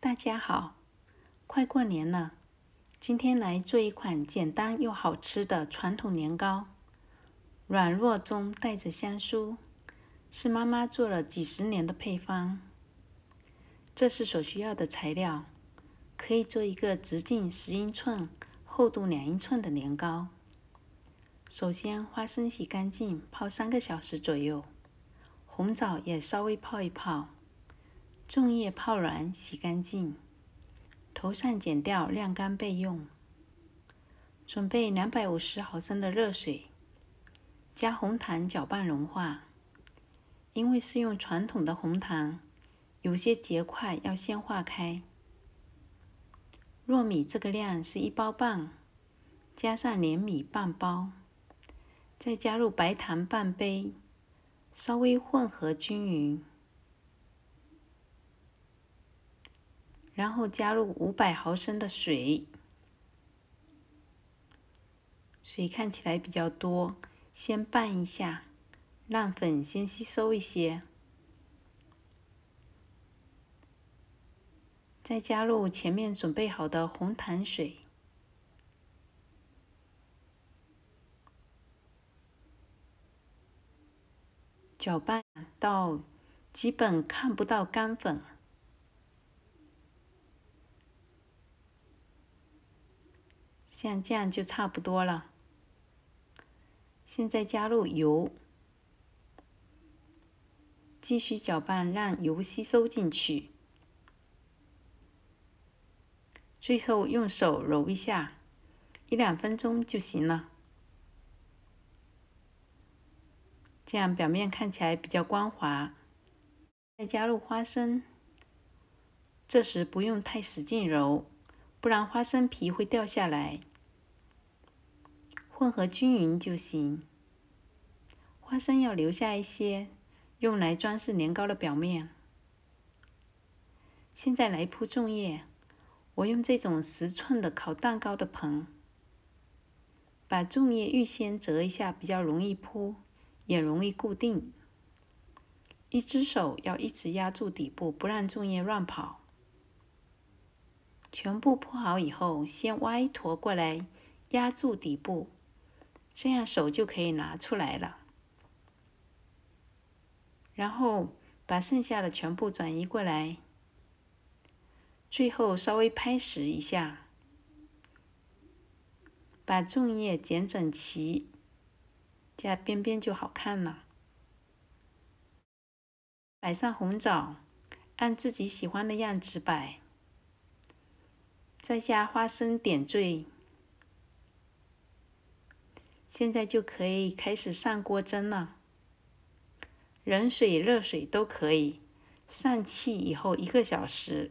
大家好，快过年了，今天来做一款简单又好吃的传统年糕，软糯中带着香酥，是妈妈做了几十年的配方。这是所需要的材料，可以做一个直径10英寸、厚度2英寸的年糕。首先，花生洗干净，泡3个小时左右，红枣也稍微泡一泡，粽叶泡软，洗干净，头上剪掉，晾干备用。准备250毫升的热水，加红糖搅拌融化。因为是用传统的红糖，有些结块要先化开。糯米这个量是1包半，加上粘米半包，再加入白糖半杯，稍微混合均匀。然后加入500毫升的水，水看起来比较多，先拌一下，让粉先吸收一些。再加入前面准备好的红糖水，搅拌到基本看不到干粉。像这样就差不多了。现在加入油，继续搅拌，让油吸收进去。最后用手揉一下，1-2分钟就行了。这样表面看起来比较光滑。再加入花生，这时不用太使劲揉，不然花生皮会掉下来。混合均匀就行。花生要留下一些，用来装饰年糕的表面。现在来铺粽叶，我用这种10寸的烤蛋糕的盆，把粽叶预先折一下，比较容易铺，也容易固定。一只手要一直压住底部，不让粽叶乱跑。全部铺好以后，先挖一坨过来压住底部，这样手就可以拿出来了。然后把剩下的全部转移过来，最后稍微拍实一下，把粽叶剪整齐，这样边边就好看了。摆上红枣，按自己喜欢的样子摆，再加花生点缀。现在就可以开始上锅蒸了，冷水、热水都可以。上气以后1个小时，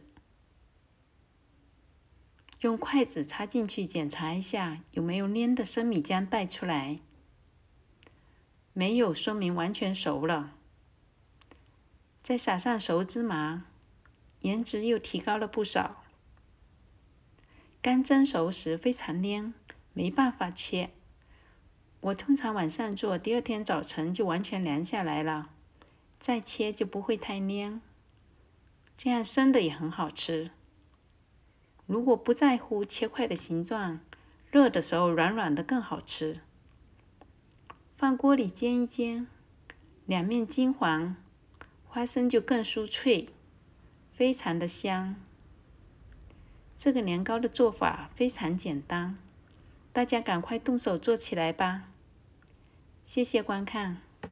用筷子插进去检查一下有没有粘的生米浆带出来，没有说明完全熟了。再撒上熟芝麻，颜值又提高了不少。刚蒸熟时非常黏，没办法切。我通常晚上做，第2天早晨就完全凉下来了，再切就不会太黏。这样生的也很好吃。如果不在乎切块的形状，热的时候软软的更好吃。放锅里煎一煎，两面金黄，花生就更酥脆，非常的香。这个年糕的做法非常简单，大家赶快动手做起来吧。谢谢观看。